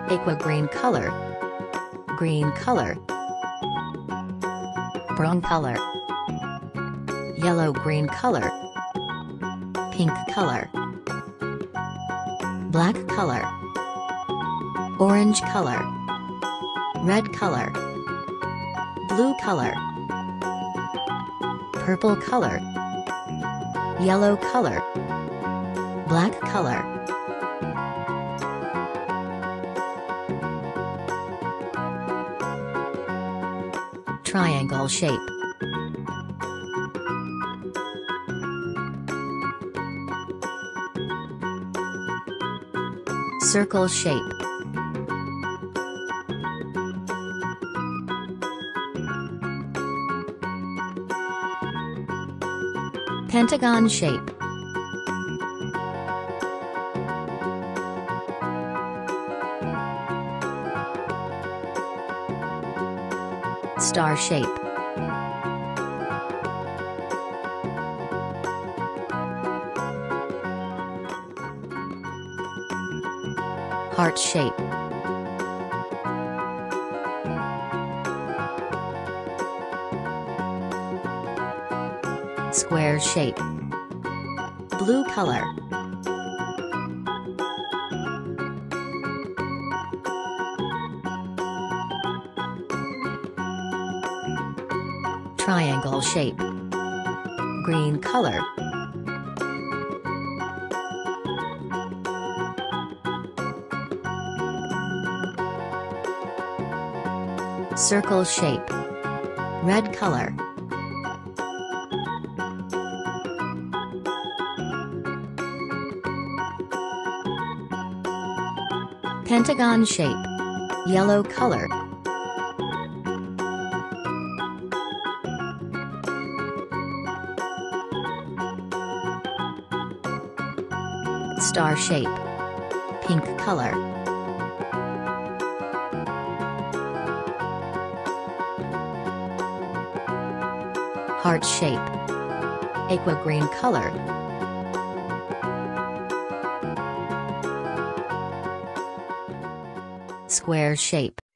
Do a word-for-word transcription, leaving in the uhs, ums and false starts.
aqua green color, green color, brown color, yellow green color, pink color, black color, orange color, red color, blue color, purple color, yellow color, black color. Triangle shape. Circle shape. Pentagon shape. Star shape. Heart shape. Square shape. Blue color. Triangle shape. Green color. Circle shape. Red color. Pentagon shape. Yellow color. Star shape. Pink color. Heart shape. Aqua green color. Square shape.